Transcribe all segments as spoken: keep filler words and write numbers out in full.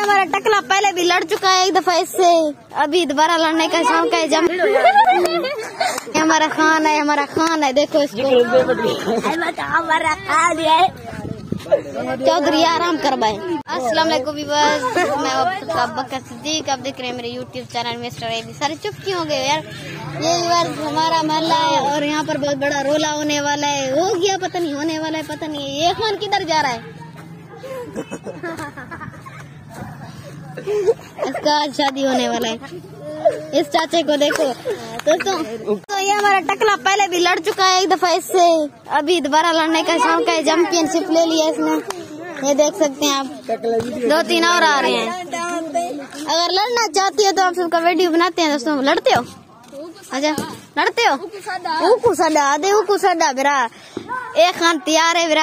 हमारा टकला पहले भी लड़ चुका है एक दफा इससे, अभी दोबारा लड़ने का शौक है। जम हमारा खान है, हमारा खान है, देखो इसको। हमारा खान है चौधरी, आराम करवाए। अस्सलाम वालेकुम व्यूअर्स, मैं बकर सिद्दीक, आप देख रहे हैं मेरे यूट्यूब चैनल मिस्टर एबी। सारे चुप क्यों हो गए यार? ये व्यूअर्स हमारा मोहल्ला है और यहाँ पर बहुत बड़ा रोला होने वाला है। हो गया पता नहीं, होने वाला है पता नहीं। ये खान किधर जा रहा है? इसका आज शादी होने वाला है। इस चाचे को देखो दोस्तों। तो ये हमारा टकला पहले भी लड़ चुका है एक दफा इससे, अभी दोबारा लड़ने का शौक है। चैंपियनशिप ले लिया इसने, ये देख सकते हैं आप। दो तीन और आ रहे हैं। अगर लड़ना चाहती हो तो आप सबका वीडियो बनाते हैं दोस्तों। लड़ते हो? अच्छा लड़ते हो? ऊकू साडा आधे ऊकू साडा बिरा एक खान तैयार है बिरा।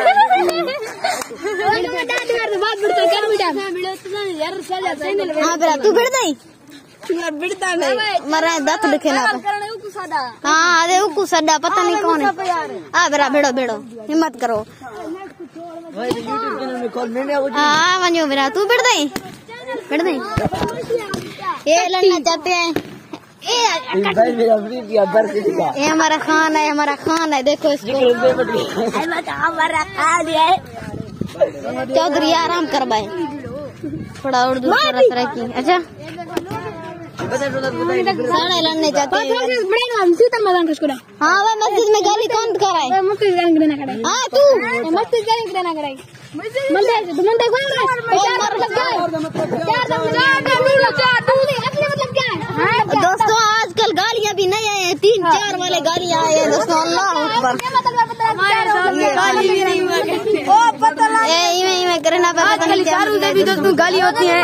हाँ बिरा तू बिड़ दई बिड़ता नहीं मरा दत लिखे ना। हाँ अरे ऊकू साडा पता नहीं कौन है। हाँ बिरा भिड़ो भिड़ो हिम्मत करो। हाँ वनो बिरा तू बिड़ दई बिड़ दई। ये लड़ना चाहते हैं। ये हमारा खान है, हमारा खान है, देखो इसको। हमारा खान है चौधरी, आराम करवाए। थोड़ा उर्दू थोड़ा तरह की। अच्छा साढ़े लड़ने जाते हैं। हाँ वह मस्जिद में गाली कौन कराए? हाँ तू मस्जिद दोस्तों आजकल गालियाँ भी नहीं आए हैं, तीन चार वाले गालियाँ आए हैं दोस्तों। अल्लाह अकबर। इमे करना भी दोस्तों गाली होती है।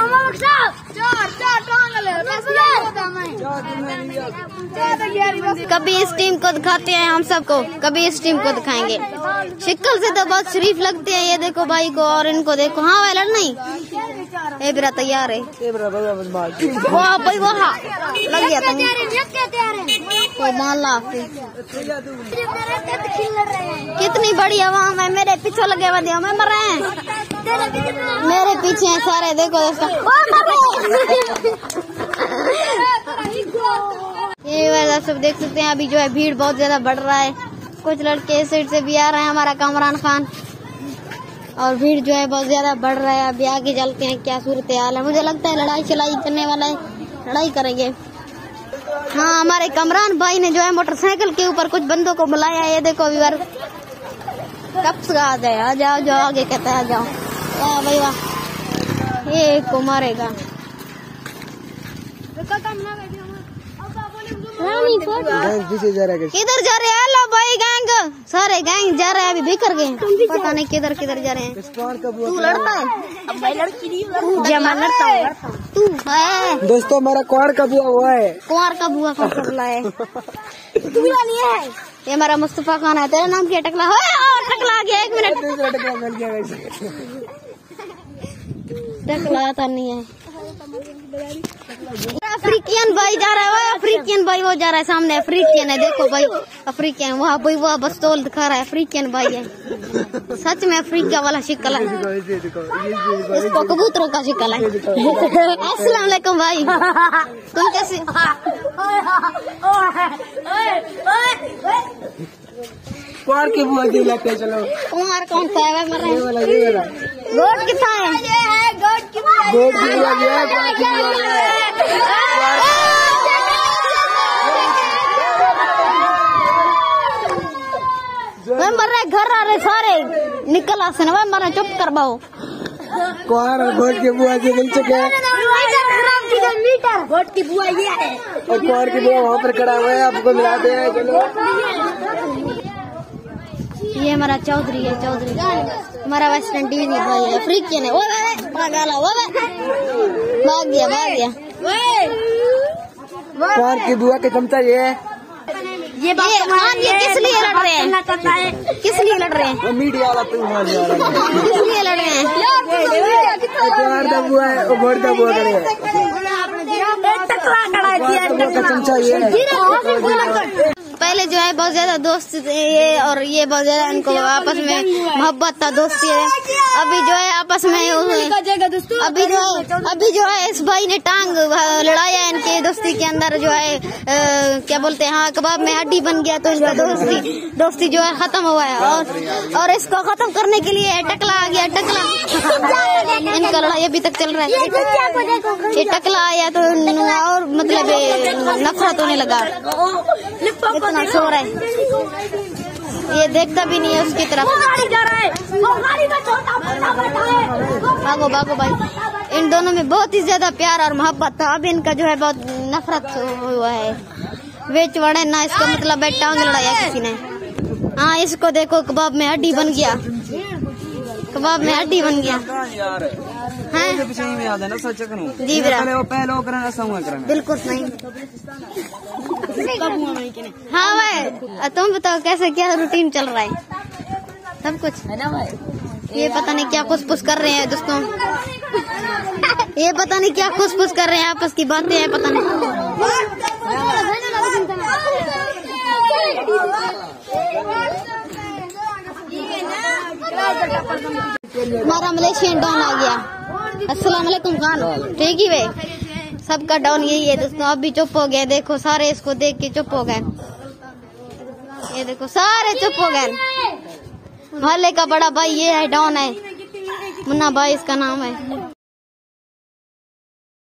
कभी इस टीम को दिखाते हैं हम सबको, कभी इस टीम को दिखाएंगे। शक्ल से तो बहुत शरीफ लगते हैं। ये देखो भाई को और इनको देखो। हाँ वह लड़ नहीं ए बिरा तैयार है। वाह भाई वाह लग गया तुम। कितनी बड़ी आवाम है, मेरे पीछे लगे हुए मैं मर रहे हैं। मेरे पीछे हैं सारे, देखो दोस्तों। ये सब देख सकते हैं। अभी जो है भीड़ बहुत ज्यादा बढ़ रहा है। कुछ लड़के इस साइड से भी आ रहे हैं, हमारा कामरान खान। और भीड़ जो है बहुत ज्यादा बढ़ रहा है। अभी आगे चलते हैं क्या सूरत हाल है। मुझे लगता है लड़ाई चलाई करने वाला है, लड़ाई करेंगे। हाँ हमारे कमरान भाई ने जो है मोटरसाइकिल के ऊपर कुछ बंदों को बुलाया है। ये देखो व्यूअर कब से आ जाए, आ जाओ जो आगे कहता है आ जाओ। वाह भाई वाह, ये एक को मारेगा। किधर जा रहे हैं? हेलो भाई गैंग, सारे गैंग जा रहे हैं। अभी बिखर गए, पता नहीं किधर किधर जा रहे हैं। तू लड़ता है? अब भाई लड़की नहीं लड़ता है तू है। दोस्तों हमारा कुंवर का बुआ हुआ है। कुंवर का बुआ कौन कर रहा है? ये हमारा मुस्तफा खान है। तेरा नाम क्या? टकला हो टकला आ गया। एक मिनट टकला आता नहीं है। अफ्रीकियन भाई जा रहा है। अफ्रीकियन भाई वो जा रहा है सामने। अफ्रीकियन है देखो भाई, अफ्रीकियन वहाँ भाई वह बस तोल दिखा रहा है। अफ्रीकियन भाई है, सच में अफ्रीका वाला शिकल है। इसको कबूतरों का शिकल है। अस्सलाम वालेकुम भाई, तुम कैसे? कुंवर के बुआ की लगता है। चलो कुंवर कौन सा है? मर रहे गोट कितना है? गोट की गोट की बुआ मर रहे। घर आ रहे सारे निकल आसे ना मर रहे। चुप कर बाओ। कुंवर और गोट की बुआ से मिल चुके हैं। गोट की बुआ ये है और कुंवर की बुआ वहाँ पर खड़ा हुआ है, आपको मिलाते हैं। चलो ये हमारा चौधरी है, चौधरी हमारा वेस्ट इंडीज भाई है। अफ्रीकियन है। वो भागा वो भाग गया भाग गया। कुंवर की बुआ के चमचा ये है। ये बात खान ये किस लिए लड़ रहे हैं? किस लिए लड़ रहे हैं? मीडिया वाला किस लिए लड़ रहे हैं? कुंवर का बुआ है, वो गोट का बुआ करे। टकला खड़ा है चमचा ये है। पहले जो है बहुत ज्यादा दोस्त थे ये, और ये बहुत ज्यादा इनको आपस में मोहब्बत था, दोस्ती है। अभी जो है आपस में अभी जो है अभी जो है इस भाई ने टांग लड़ाया इनके दोस्ती के अंदर, जो है आ, क्या बोलते हैं, हाँ कबाब में हड्डी बन गया, तो इनका दोस्ती दोस्ती जो है खत्म हुआ है। और और इसको खत्म करने के लिए टकला आ गया, टकला इनका लड़ाई अभी तक चल रहा है। ये टकला आया तो और मतलब नफरत होने लगा, इतना शोर है, ये देखता भी नहीं है उसकी तरफ। भागो भागो भाई, इन दोनों में बहुत ही ज्यादा प्यार और मोहब्बत था, अब इनका जो है बहुत नफरत हुआ है। वेच वड़े ना, इसका मतलब है टांग लड़ाया किसी ने। हाँ इसको देखो, कबाब में हड्डी बन गया, कबाब में हड्डी बन गया है। जी बिल्कुल नहीं। हाँ भाई तुम बताओ कैसे क्या रूटीन चल रहा है? सब कुछ है ना भाई। ये पता नहीं क्या खुश पुश कर रहे हैं दोस्तों, ये पता नहीं क्या खुश पुश कर रहे हैं, आपस की बातें हैं पता नहीं। हमारा मलेशियन डॉन आ गया। अस्सलाम वालेकुम खान, ठीक ही भाई, सबका डाउन यही है दोस्तों। अब भी चुप हो गए, देखो सारे इसको देख के चुप हो गए, ये देखो सारे चुप हो गए। मोहल्ले का बड़ा भाई ये है, डाउन है, मुन्ना भाई इसका नाम है।